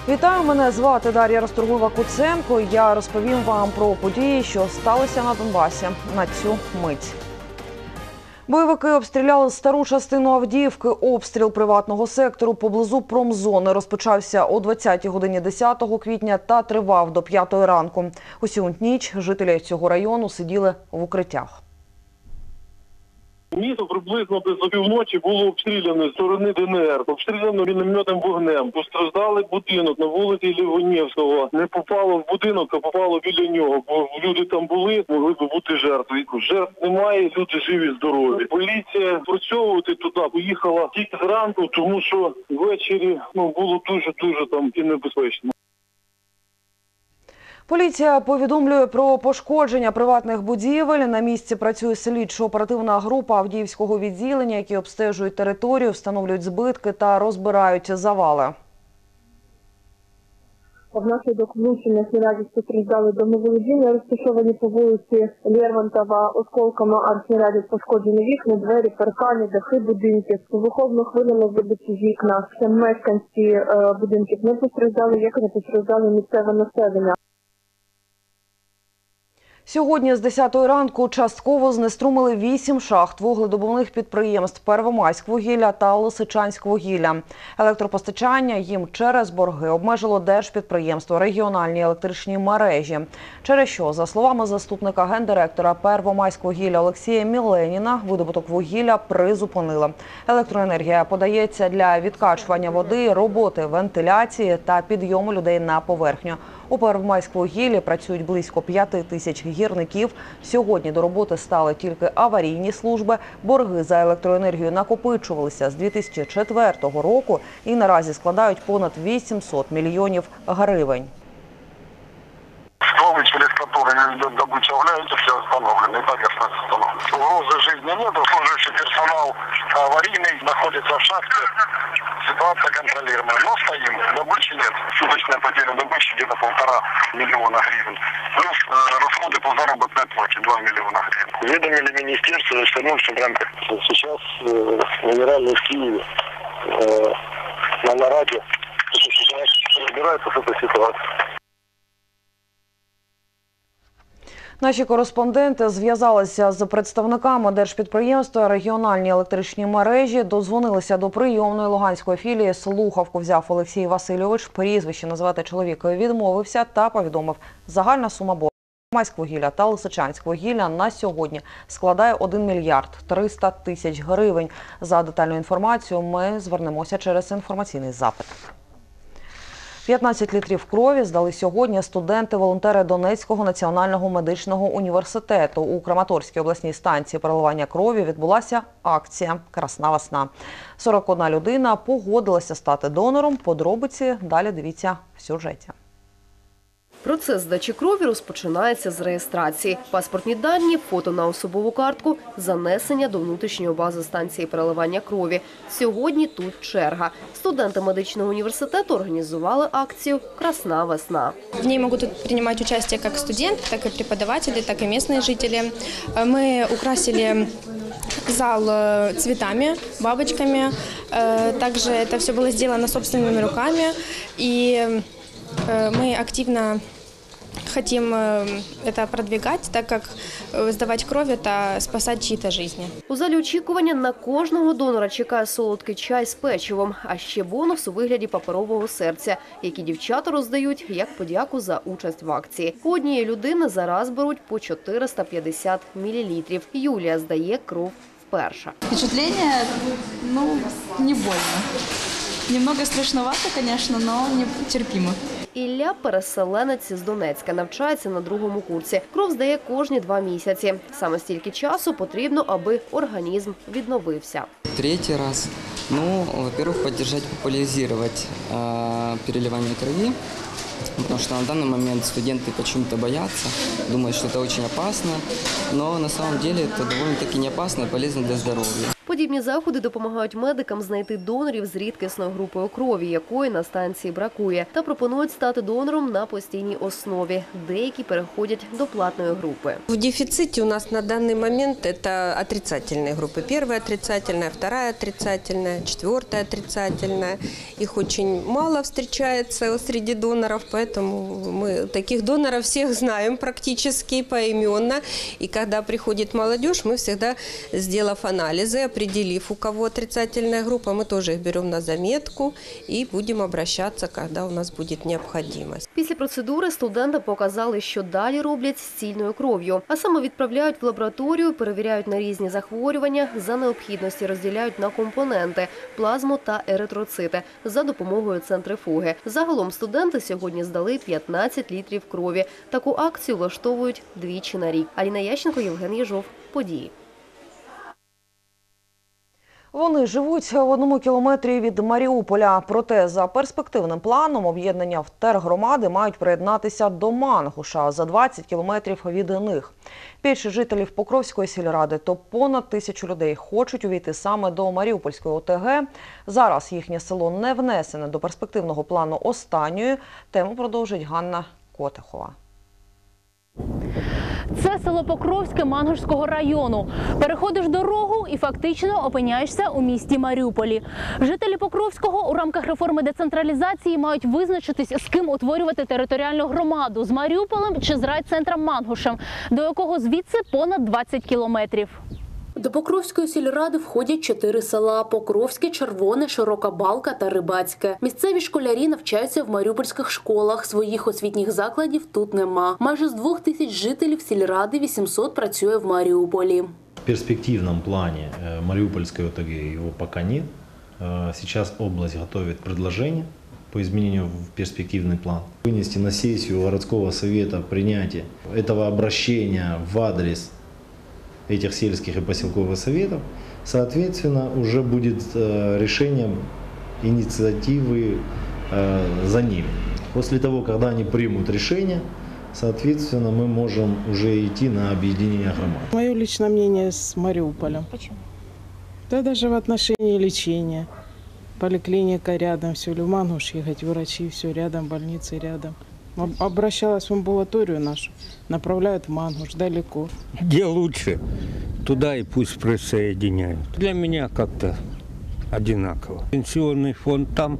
Вітаю, мене звати Дар'я Расторгуєва-Куценко. Я розповім вам про події, що сталися на Донбасі на цю мить. Бойовики обстріляли стару частину Авдіївки. Обстріл приватного сектору поблизу промзони розпочався о 20-й годині 10 квітня та тривав до 5-ї ранку. Усю ніч жителі цього району сиділи в укриттях. Місто приблизно десь о півночі було обстріляно з сторони ДНР, обстріляно мінометним вогнем. Постраждали будинок на вулиці Лівонєвського. Не попало в будинок, а попало біля нього, бо люди там були, могли б бути жертви. Жертв немає, люди живі, здорові. Поліція спрацьовувати туди поїхала тільки зранку, тому що ввечері було дуже там і небезпечно. Поліція повідомлює про пошкодження приватних будівель. На місці працює слідчо-оперативна група Авдіївського відділення, які обстежують територію, встановлюють збитки та розбирають завали. Внаслідок влучення снарядів постраждали домоволодіння, розташовані по вулиці Лермонтова. Осколками артснарядів пошкоджені вікна, двері, паркани, дахи будинків. Вибуховими хвилями вибиті вікна. Мешканці будинків не постраждали, як не постраждали місцеве населення. Сьогодні з 10-ї ранку частково знеструмили 8 шахт вугледобувних підприємств «Первомайськвугілля» та «Лисичанськвугілля». Електропостачання їм через борги обмежило держпідприємство «Регіональні електричні мережі». Через що, за словами заступника гендиректора «Первомайськвугілля» Олексія Міленіна, видобуток вугілля призупинили. Електроенергія подається для відкачування води, роботи вентиляції та підйому людей на поверхню. У «Первомайськвугіллі» працюють близько 5 тисяч гірників. Сьогодні до роботи стали тільки аварійні служби. Борги за електроенергію накопичувалися з 2004 року і наразі складають понад 800 мільйонів гривень. Стволы, через которые добыча являются, все остановлены. И так и остается остановлено. Угрозы жизни нет, служащий персонал аварийный находится в шахте. Ситуация контролируемая. Но стоим, добычи нет. Суточная потеря добычи где-то 1,5 миллиона гривен. Плюс расходы по заработной плате 2 миллиона гривен. Уведомили министерство, что в рамках. Сейчас генеральный в Киеве на нараде разбирается с этой ситуацией. Наші кореспонденти зв'язалися з представниками держпідприємства «Регіональні електричні мережі», додзвонилися до прийомної луганської філії. Слухавку взяв Олексій Васильович. Прізвище назвати чоловіка відмовився та повідомив, загальна сума боргу «Первомайськвугілля» та «Лисичанськвугілля» на сьогодні складає 1 мільярд 300 тисяч гривень. За детальну інформацію ми звернемося через інформаційний запит. 15 літрів крові здали сьогодні студенти-волонтери Донецького національного медичного університету. У Краматорській обласній станції переливання крові відбулася акція «Красна весна». 41 людина погодилася стати донором. Подробиці далі дивіться в сюжеті. Процес здачі крові розпочинається з реєстрації. Паспортні дані, фото на особову картку, занесення до внутрішньої бази станції переливання крові. Сьогодні тут черга. Студенти медичного університету організували акцію «Красна весна». В ней могут принимать участие как студенты, так и преподаватели, так и местные жители. Мы украсили зал цветами, бабочками. Также это все было сделано собственными руками. И мы активно хотим это продвигать, так как здавати кров – це спасати чиї-то життя. У залі очікування на кожного донора чекає солодкий чай з печивом, а ще бонус у вигляді паперового серця, які дівчата роздають як подяку за участь в акції. У однієї людини зараз беруть по 450 мл. Юлія здає кров вперше. Впечатление, не больно. Немного страшновато, конечно, но терпимо. Ілля – переселенець з Донецька, навчається на 2-му курсі. Кров здає кожні 2 місяці. Саме стільки часу потрібно, аби організм відновився. 3-й раз. Во-первых, поддержать, популяризировать переливание крови. Потому что на данный момент студенты почему-то боятся, думают, что это очень опасно. Но на самом деле это довольно-таки не опасно и полезно для здоровья. Подібні заходи допомагають медикам знайти донорів з рідкісною групою крові, якої на станції бракує, та пропонують стати донором на постійній основі. Деякі переходять до платної групи. В дефиците у нас на данный момент это отрицательные группы. Первая отрицательная, вторая отрицательная, четвертая отрицательная. Их очень мало встречается среди доноров, поэтому мы таких доноров всех знаем практически поименно. И когда приходит молодежь, мы всегда, сделав анализы, определив, у кого отрицательная группа, мы тоже их берем на заметку и будем обращаться, когда у нас будет необходимость. Після процедури студентам показали, що далі роблять з цільною кров'ю. А саме відправляють в лабораторію, перевіряють на різні захворювання, за необхідності розділяють на компоненти – плазму та еритроцити за допомогою центрифуги. Загалом студенти сьогодні здали 15 літрів крові. Таку акцію влаштовують двічі на рік. Аліна Ященко, Євген Єжов. Події. Вони живуть в 1 кілометрі від Маріуполя. Проте за перспективним планом об'єднання в тергромади мають приєднатися до Мангуша за 20 кілометрів від них. Більшість жителів Покровської сільради, то понад 1000 людей, хочуть увійти саме до Маріупольської ОТГ. Зараз їхнє село не внесене до перспективного плану останньої. Тему продовжить Ганна Котихова. Це село Покровське Мангушського району. Переходиш дорогу і фактично опиняєшся у місті Маріуполі. Жителі Покровського у рамках реформи децентралізації мають визначитись, з ким утворювати територіальну громаду – з Маріуполем чи з райцентром Мангушем, до якого звідси понад 20 кілометрів. До Покровської сільради входять 4 села – Покровське, Червоне, Широка Балка та Рибацьке. Місцеві школярі навчаються в маріупольських школах, своїх освітніх закладів тут нема. Майже з 2000 жителів сільради 800 працює в Маріуполі. В перспективном плане Мариупольской ОТГ его пока нет. Сейчас область готовит предложение по изменению в перспективный план. Вынести на сессию городского совета принятие этого обращения в адрес этих сельских и поселковых советов, соответственно, уже будет решение инициативы за ними. После того, когда они примут решение, соответственно, мы можем уже идти на объединение громад. Мое личное мнение с Мариуполем. Почему? Да даже в отношении лечения. Поликлиника рядом, все, в Мангуш ехать, врачи, все рядом, больницы рядом. Обращалась в амбулаторию нашу, направляют в Мангуш, далеко. Где лучше, туда и пусть присоединяют. Для меня как-то одинаково. Пенсионный фонд там,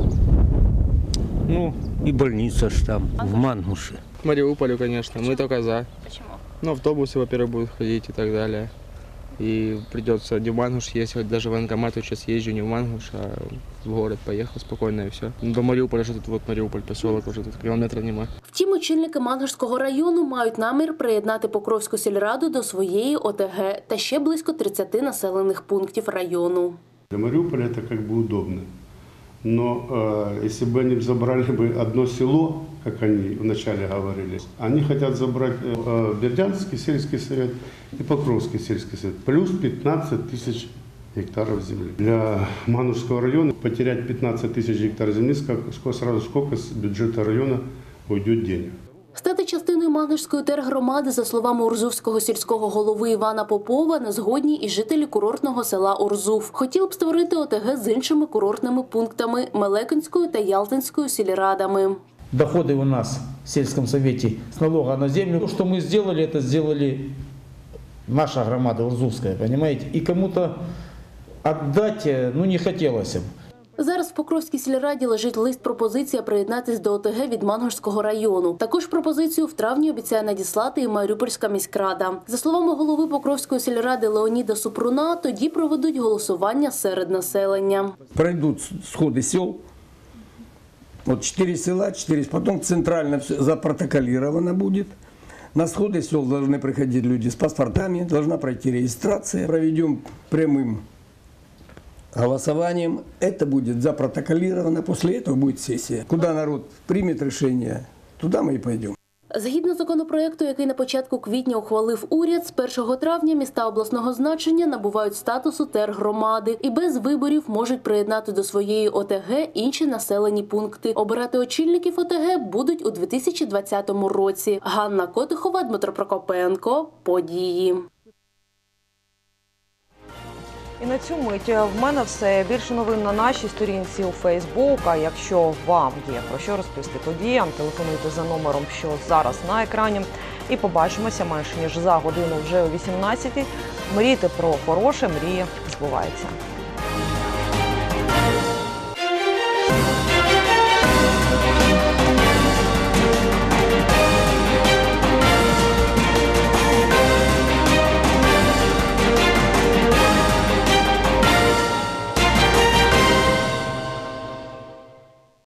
ну и больница ж там, в Мангуше. К Мариуполю, конечно, мы только за. Почему? Ну, автобусы, во-первых, будут ходить и так далее. И придется не в Мангуш ездить, даже в военкомат сейчас езжу не в Мангуш, а в город поехал спокойно и все. До Маріуполя, що тут вот Маріуполь, поселок, уже тут кілометра нема. Втім, очільники Мангушського району мають намір приєднати Покровську сільраду до своєї ОТГ та ще близько 30 населених пунктів району. Для Мариуполя это как бы удобно. Но если бы они забрали бы одно село, как они вначале говорили, они хотят забрать Бердянский сельский совет и Покровский сельский совет, плюс 15 000 гектаров земли. Для Мангушского района потерять 15 000 гектаров земли, сколько с бюджета района уйдет денег. Стати частиною Мангушської тергромади, за словами урзувського сільського голови Івана Попова, не згодні і жителі курортного села Урзув. Хотіли б створити ОТГ з іншими курортними пунктами – Мелекинською та Ялтинською сільрадами. Доходы у нас в сельском совете с налога на землю. То, что мы сделали, это сделали наша громада Урзувская, понимаете? И кому-то отдать, ну, не хотелось бы. Зараз в Покровській сільраді лежить лист-пропозиція приєднатись до ОТГ від Мангушського району. Також пропозицію в травні обіцяє надіслати і Маріупольська міськрада. За словами голови Покровської сільради Леоніда Супруна, тоді проведуть голосування серед населення. Пройдут сходы сел, вот 4 села, 4, потом центрально все запротоколировано будет. На сходы сел должны приходить люди с паспортами, должна пройти регистрация. Проведем прямым голосованием. Это будет запротоколировано, после этого будет сессия. Куда народ примет решение, туда мы и пойдем. Згідно законопроекту, який на початку квітня ухвалив уряд, з 1 травня міста обласного значення набувають статусу тергромади і без виборів можуть приєднати до своєї ОТГ інші населені пункти. Обирати очільників ОТГ будуть у 2020 році. Ганна Котихова, Дмитро Прокопенко. Події. І на цю мить в мене все. Більше новин на нашій сторінці у Фейсбук. А якщо вам є про що розповісти подіям, телефонуйте за номером, що зараз на екрані. І побачимося менше ніж за годину вже о 18-й. Мрійте про хороше, мрії збуваються.